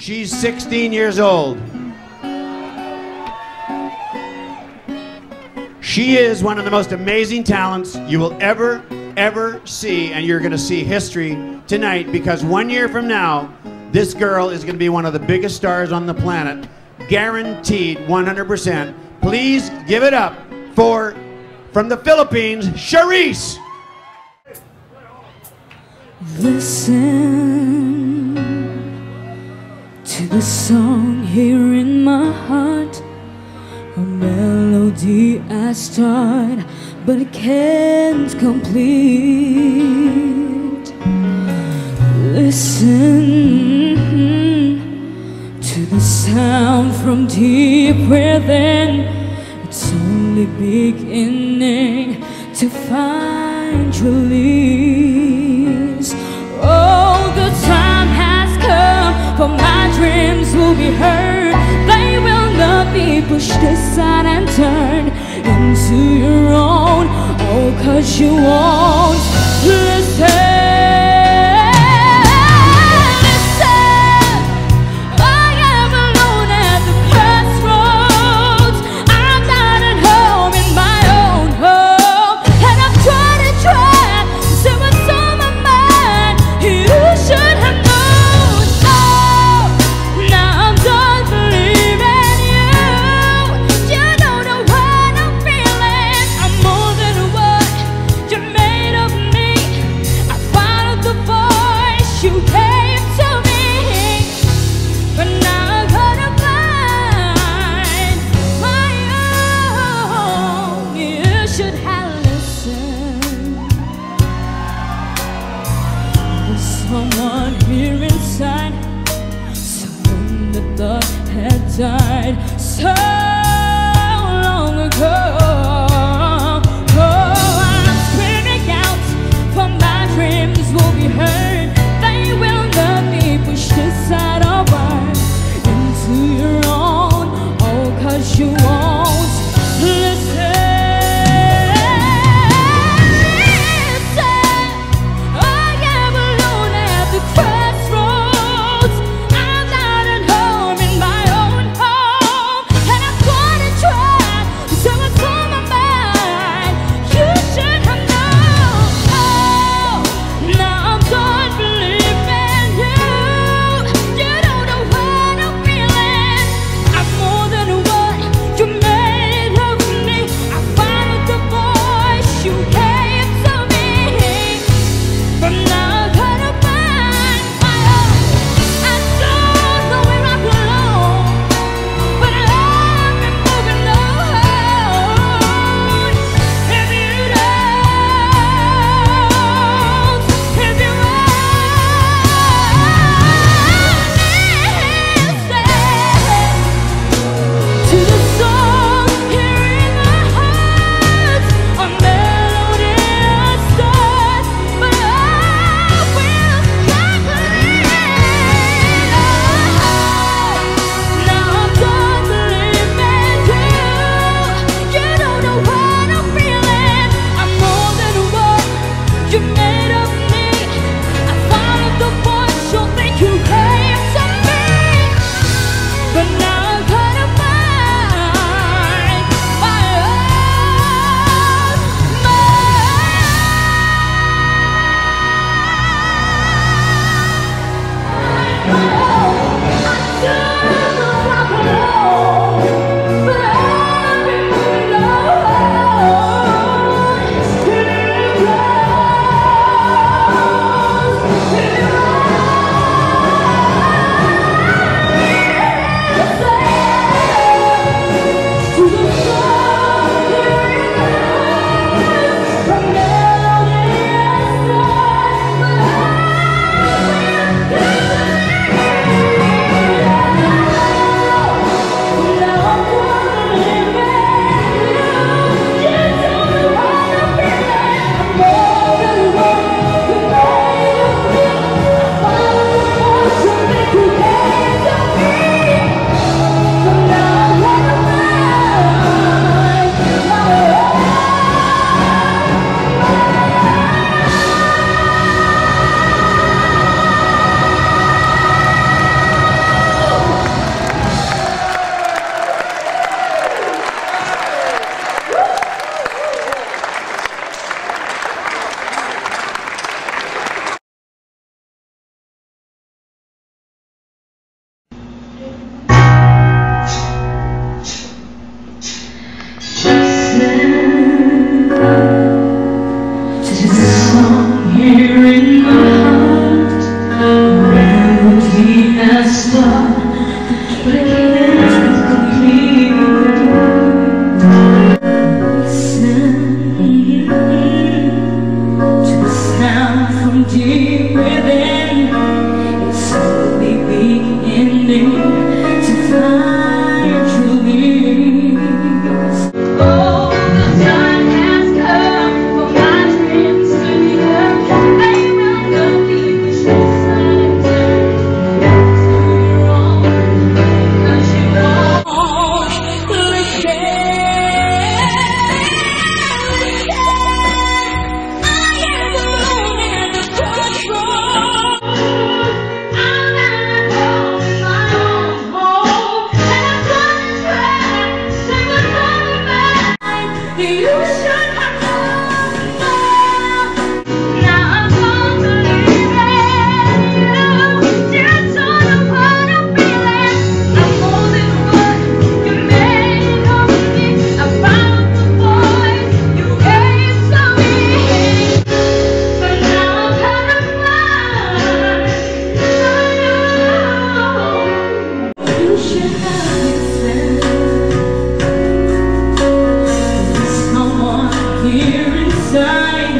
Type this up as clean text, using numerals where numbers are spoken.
She's 16 years old. She is one of the most amazing talents you will ever see, and you're gonna see history tonight, because 1 year from now, this girl is gonna be one of the biggest stars on the planet. Guaranteed, 100%. Please give it up for, from the Philippines, Charice. Listen to the song here in my heart, a melody I start but can't complete. Listen to the sound from deep within. It's only beginning to find release. Oh, the time has come for my dreams will be heard. They will not be pushed aside and turned into your own. Oh, 'cause you won't listen. Someone here inside, someone that thought had died so long ago. Oh, I'm screaming out for my dreams will be heard. They will not be pushed aside or burned into your own. Oh, 'cause you won't listen. Crossroads, I'm not at home in my own home, and I'm here inside.